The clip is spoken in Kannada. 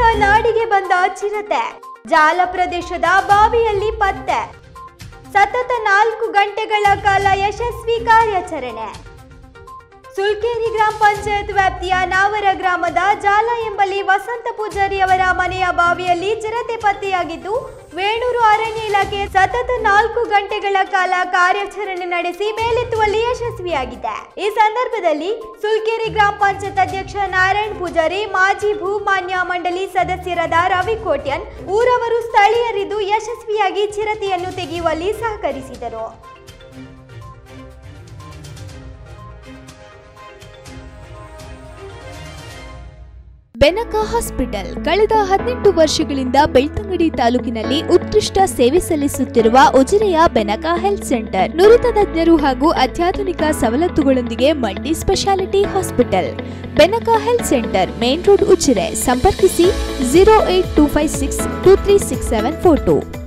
ನಾಡಿಗೆ ಬಂದ ಚಿರತೆ, ಜಾಲ ಪ್ರದೇಶದ ಬಾವಿಯಲ್ಲಿ ಪತ್ತೆ, ಸತತ 4 ಗಂಟೆಗಳ ಕಾಲ ಯಶಸ್ವಿ ಕಾರ್ಯಾಚರಣೆ. ಸುಲ್ಕೇರಿ ಗ್ರಾಮ ಪಂಚಾಯತ್ ವ್ಯಾಪ್ತಿಯ ನಾವರ ಗ್ರಾಮದ ಜಾಲ ಎಂಬಲ್ಲಿ ವಸಂತ ಪೂಜಾರಿ ಅವರ ಮನೆಯ ಬಾವಿಯಲ್ಲಿ ಚಿರತೆ ಪತ್ತೆಯಾಗಿದ್ದು, ವೇಣೂರು ಅರಣ್ಯ ಇಲಾಖೆ ಸತತ 4 ಗಂಟೆಗಳ ಕಾಲ ಕಾರ್ಯಾಚರಣೆ ನಡೆಸಿ ಮೇಲೆತ್ತುವಲ್ಲಿ ಯಶಸ್ವಿಯಾಗಿದೆ. ಈ ಸಂದರ್ಭದಲ್ಲಿ ಸುಲ್ಕೇರಿ ಗ್ರಾಮ ಪಂಚಾಯತ್ ಅಧ್ಯಕ್ಷ ನಾರಾಯಣ್ ಪೂಜಾರಿ, ಮಾಜಿ ಭೂಮಾನ್ಯ ಮಂಡಳಿ ಸದಸ್ಯರಾದ ರವಿ ಕೋಟ್ಯನ್ ಊರವರು ಸ್ಥಳೀಯರಿದ್ದು ಯಶಸ್ವಿಯಾಗಿ ಚಿರತೆಯನ್ನು ತೆಗೆಯುವಲ್ಲಿ ಸಹಕರಿಸಿದರು. ಬೆನಕ ಹಾಸ್ಪಿಟಲ್ ಕಳೆದ 18 ವರ್ಷಗಳಿಂದ ಬೆಳ್ತಂಗಡಿ ತಾಲೂಕಿನಲ್ಲಿ ಉತ್ಕೃಷ್ಟ ಸೇವೆ ಸಲ್ಲಿಸುತ್ತಿರುವ ಉಜಿರೆಯ ಬೆನಕ ಹೆಲ್ತ್ ಸೆಂಟರ್ ನುರಿತ ತಜ್ಞರು ಹಾಗೂ ಅತ್ಯಾಧುನಿಕ ಸವಲತ್ತುಗಳೊಂದಿಗೆ multi speciality hospital. Benaka health centre, main road, Ujire. ಸಂಪರ್ಕಿಸಿ 08256236742.